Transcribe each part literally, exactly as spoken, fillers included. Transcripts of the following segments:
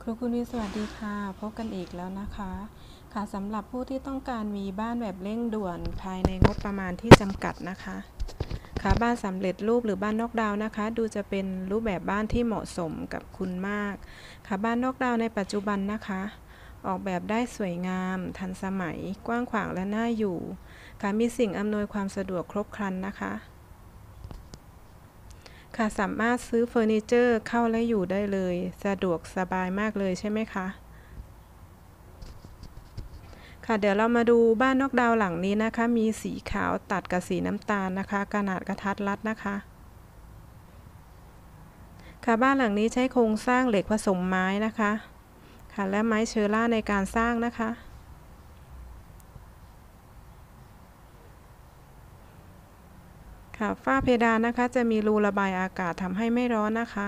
ครูคุณวิสวัสดีค่ะพบกันอีกแล้วนะคะค่ะสำหรับผู้ที่ต้องการมีบ้านแบบเร่งด่วนภายในงบประมาณที่จำกัดนะคะค่ะบ้านสำเร็จรูปหรือบ้านนอกดาวน์นะคะดูจะเป็นรูปแบบบ้านที่เหมาะสมกับคุณมากค่ะบ้านนอกดาวน์ในปัจจุบันนะคะออกแบบได้สวยงามทันสมัยกว้างขวางและน่าอยู่ค่ะมีสิ่งอำนวยความสะดวกครบครันนะคะค่ะสามารถซื้อเฟอร์นิเจอร์เข้าและอยู่ได้เลยสะดวกสบายมากเลยใช่ไหมคะค่ะเดี๋ยวเรามาดูบ้านนอกดาวหลังนี้นะคะมีสีขาวตัดกับสีน้ำตาลนะคะขนาดกระทัดรัดนะคะค่ะบ้านหลังนี้ใช้โครงสร้างเหล็กผสมไม้นะคะค่ะและไม้เชอร่าในการสร้างนะคะค่ะฝ้าเพดานนะคะจะมีรูระบายอากาศทำให้ไม่ร้อนนะคะ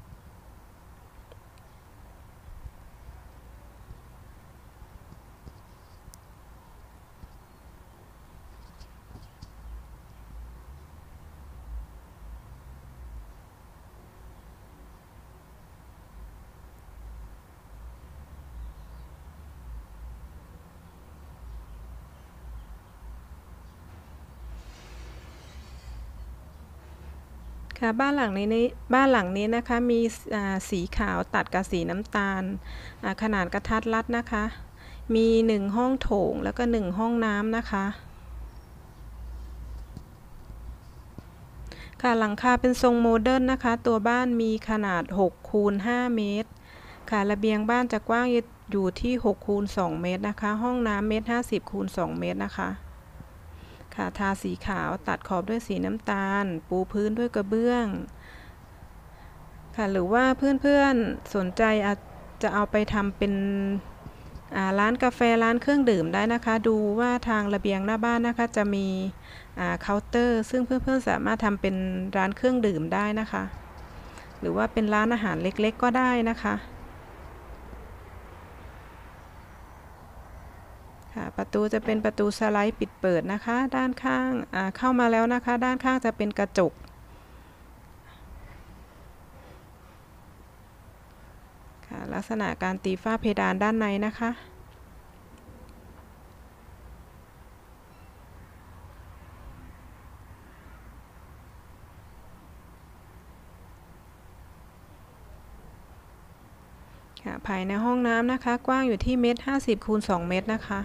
ค่ะบ้านหลังนี้บ้านหลังนี้นะคะมีสีขาวตัดกับสีน้ำตาลขนาดกระทัดรัดนะคะมีหนึ่งห้องโถงแล้วก็หนึ่งห้องน้ำนะคะค่ะหลังคาเป็นทรงโมเดิร์นนะคะตัวบ้านมีขนาดหกคูณห้าเมตรค่ะระเบียงบ้านจะกว้างอยู่ที่หกคูณสองเมตรนะคะห้องน้ำเมตรห้าสิบคูณสองเมตรนะคะค่ะทาสีขาวตัดขอบด้วยสีน้ำตาลปูพื้นด้วยกระเบื้องค่ะหรือว่าเพื่อนๆสนใจอาจจะเอาไปทำเป็นร้านกาแฟร้านเครื่องดื่มได้นะคะดูว่าทางระเบียงหน้าบ้านนะคะจะมีเคาน์เตอร์ซึ่งเพื่อนๆสามารถทำเป็นร้านเครื่องดื่มได้นะคะหรือว่าเป็นร้านอาหารเล็กๆก็ได้นะคะค่ะประตูจะเป็นประตูสไลด์ปิดเปิดนะคะด้านข้างเข้ามาแล้วนะคะด้านข้างจะเป็นกระจกค่ะลักษณะการตีฝ้าเพดานด้านในนะคะค่ะภายในห้องน้ำนะคะกว้างอยู่ที่เมตรห้าสิบคูณสองเมตรนะคะ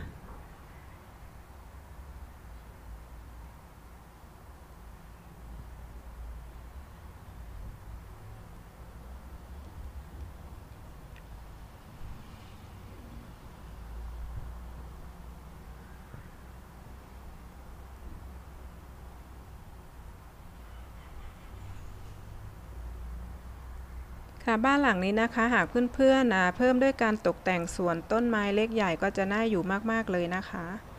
ค่ะบ้านหลังนี้นะคะหากเพื่อนๆเพิ่มด้วยการตกแต่งสวนต้นไม้เล็กใหญ่ก็จะน่าอยู่มากๆเลยนะคะ